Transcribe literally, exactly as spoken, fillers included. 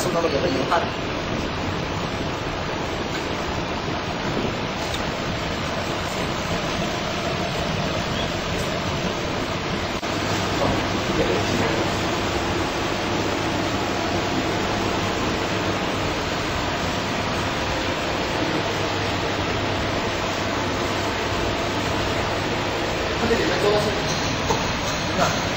送到了我的油汗里。它这里面做的是，你看。